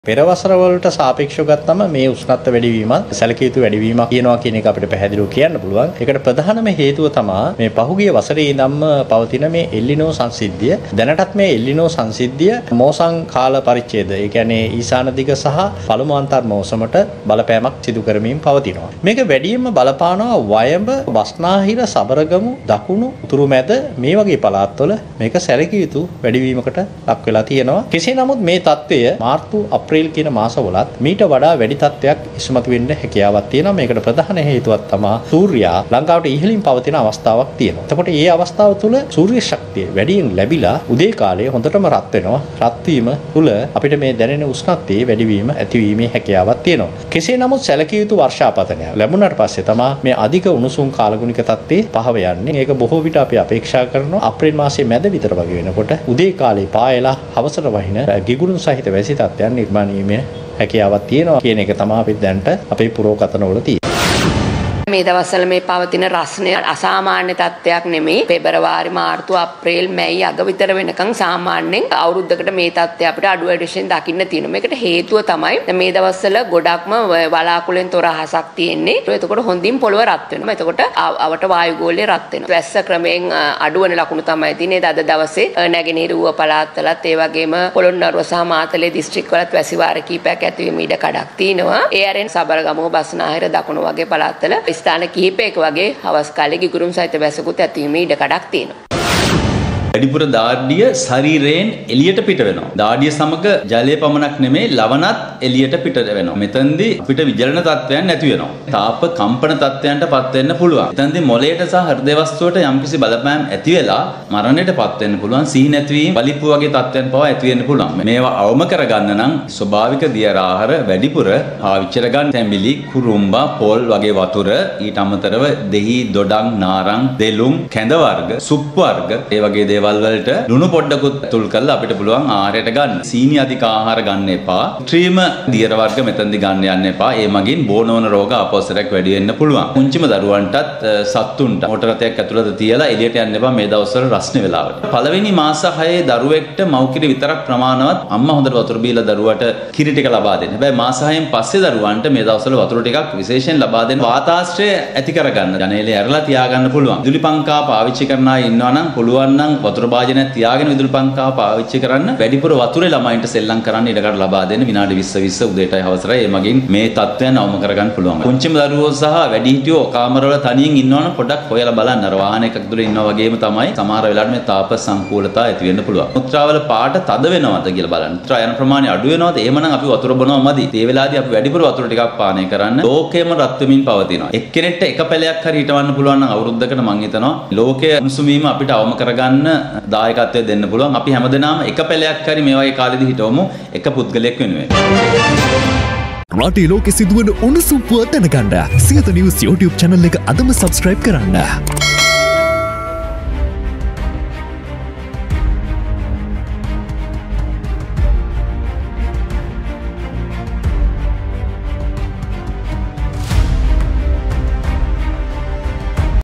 පෙරවසර වලට සාපේක්ෂව ගත්තම මේ උෂ්ණත්ව වැඩිවීමත් සැලකිය යුතු වැඩිවීමක් කියනවා කියන එක අපිට පැහැදිලිව කියන්න පුළුවන්. ඒකට ප්‍රධානම හේතුව තමයි මේ පහුගිය වසරේ ඉඳන්ම පවතින මේ එල්ලිනෝ සංසිද්ධිය. දැනටත් මේ එල්ලිනෝ සංසිද්ධිය මෝසම් කාල පරිච්ඡේද, ඒ කියන්නේ ඊශාන දිග සහ පළමු අන්තර් මෝසමට බලපෑමක් සිදු කරමින් පවතිනවා. මේක වැඩියෙන්ම බලපානවා වයඹ, බස්නාහිර, සබරගමු, දකුණු, උතුරු මැද මේ වගේ පළාත්වල මේක සැලකිය යුතු වැඩිවීමකට ලක් වෙලා තියෙනවා. කෙසේ නමුත් මේ තත්ත්වය මාර්තු අප්‍රේල් කියන මාසවලත් මීට වඩා වැඩි තත්ත්වයක් ඉස්මතු වෙන්න හැකියාවක් තියෙනවා. මේකට ප්‍රධාන හේතුවක් තමයි සූර්යයා ලංකාවට ඉහළින් පවතින අවස්ථාවක් තියෙනවා. එතකොට මේ අවස්ථාව තුළ සූර්ය ශක්තිය වැඩියෙන් ලැබිලා උදේ කාලයේ හොඳටම රත් වෙනවා. රත් වීම තුළ අපිට මේ දැනෙන උෂ්ණත්වයේ වැඩිවීම ඇතිවීමේ හැකියාවක් තියෙනවා. කෙසේ නමුත් සැලකිය යුතු වර්ෂාපතනය ලැබුණාට පස්සේ තමයි මේ අධික උණුසුම් කාලගුණික තත්ත්වයේ පහව යන්නේ. ඒක බොහෝ විට අපි අපේක්ෂා කරනවා අප්‍රේල් මාසයේ මැද විතර වගේ වෙනකොට උදේ කාලේ පායලා හවසට වහින ගිගුරුන් සහිත වැසි තත්ත්වයන් නිර්මාණය හැකියාවක් තියෙනවා කියන එක තමයි අපි දැනට අපේ පුරෝකථන වල තියෙන්නේ. මේ දවස්වල මේ පවතින රස්නය අසාමාන්‍ය තත්ත්වයක් නෙමෙයි. පෙබරවාරි, මාර්තු, අප්‍රේල්, මැයි අග විතර වෙනකන් සාමාන්‍යයෙන් අවුරුද්දකට මේ තත්ත්වය අපිට අඩු වැඩියෙන් දකින්න තියෙනවා. මේකට හේතුව තමයි මේ දවස්වල ගොඩක්ම වලාකුළෙන් තොර අහසක් තියෙන්නේ. එතකොට හොඳින් පොළව රත් වෙනවා. එතකොට අවට වායුගෝලය රත් වෙනවා. වැස්ස ක්‍රමයෙන් අඩු වෙන ලකුණු තමයි තියෙන්නේ. අද දවසේ නැගෙනහිර ඌව පළාත්වලත් ඒ වගේම පොළොන්නරුව සහ මාතලේ දිස්ත්‍රික්කවලත් වැසි වාර කීපයක් ඇතිවීම ඉඩ කඩක් තියෙනවා. ඒ අරෙන් සබරගමුව, බස්නාහිර, දකුණු වගේ පළාත්වල ස්ථාන කිහිපයක වගේ හවස් කාලේ ගිගුරුම් සහිත වැසකුත් ඇතිවීමේ ඉඩ කඩක් තියෙනවා. වැඩිපුර දාඩිය ශරීරයෙන් එළියට පිට වෙනවා. දාඩිය සමග ජලය පමණක් නෙමෙයි ලවණත් එළියට පිට වෙනවා. මෙතනදී අපිට විජලන තත්ත්වයන් නැති වෙනවා. තාප කම්පන තත්ත්වයන්ටපත් වෙන්න පුළුවන්. මෙතනදී මොළයට සහ හෘද වස්තුවට යම්කිසි බලපෑම් ඇති වෙලා මරණයටපත් වෙන්න පුළුවන්. සිහි නැතිවීම, වලිප්පු වගේ තත්ත්වයන් පවා ඇති වෙන්න පුළුවන්. මේවා අවම කරගන්න නම් ස්වභාවික දියර ආහාර වැඩිපුර පාවිච්චි කරගන්න. තැඹිලි, කුරුම්බා, පොල් වගේ වතුර, ඊට අමතරව දෙහි, දොඩම්, නාරං, දෙලුම්, කැඳ වර්ග, සුප් වර්ග, ඒ වගේ දේවල් වලට ලුණු පොඩ්ඩකුත් තුල් කරලා අපිට පුළුවන් ආහාරයට ගන්න. සීනි අධික ආහාර ගන්න එපා. ක්‍රීම දියර වර්ග මෙතනදි ගන්න යන්න එපා. ඒ මගින් බෝනවන රෝග අපොසරයක් වැඩි වෙන්න පුළුවන්. පුංචිම දරුවන්ටත් සත්තුන්ට මෝටර රථයක් ඇතුළත තියලා එළියට යන්න එපා මේ දවස්වල රස්නේ වෙලාවට. පළවෙනි මාස 6 දරුවෙක්ට මව්කිරි විතරක් ප්‍රමාණවත් අම්මා හොඳට වතුර බීලා දරුවට කිරි ටික ලබා දෙන්න. හැබැයි මාස 6න් පස්සේ දරුවන්ට මේ දවස්වල වතුර ටිකක් විශේෂයෙන් ලබා දෙන්න. වාතාශ්‍රය ඇති කරගන්න. ජනේලේ ඇරලා තියාගන්න පුළුවන්. විදුලි පංකා පාවිච්චි කරන අය ඉන්නවා නම් පුළුවන් නම් වතුර භාජනයක් තියාගෙන විදුලි පංකාව පාවිච්චි කරන්න. වැඩිපුර වතුරේ ළමයින්ට සෙල්ලම් කරන්න ඉඩකඩ ලබා දෙන්න. විනාඩි 20 උදේටයි හවසටයි. ඒ මගින් මේ තත්ත්වයන් අවම කරගන්න පුළුවන්. පුංචිම දරුවෝ සහ වැඩිහිටියෝ කාමරවල තනියෙන් ඉන්නවනම් පොඩ්ඩක් හොයලා බලන්න. අර වාහනයක ඇතුලේ ඉන්නා වගේම තමයි සමහර වෙලාවට මේ තාප සංකූලතා ඇති වෙන්න පුළුවන්. මුත්‍රාවල පාට තද වෙනවද කියලා බලන්න. මුත්‍රා යන ප්‍රමාණය අඩු වෙනවද? එහෙමනම් අපි වතුර බොනවා මදි. ඒ වෙලාවේදී අපි වැඩිපුර වතුර ටිකක් පානය කරන්න. ලෝකයේම රත් වෙමින් පවතිනවා. එක්කෙනෙක්ට එක පැලයක් හරි හිටවන්න පුළුවන් නම් අවුරුද්දකට මං හිතනවා ලෝකයේ උණුසුම වීම අපිට අවම කරගන්න දායකත්වය දෙන්න පුළුවන්. අපි හැමදෙනාම එක පැලයක් හරි මේ වගේ කාලෙදි හිටවමු එක පුද්ගලයෙක් වෙනුවෙන්. රටේ ලෝකෙ සිදුවන උණුසුම් පුවත් දැනගන්න සියත නිවුස් YouTube channel එක අදම subscribe කරන්න.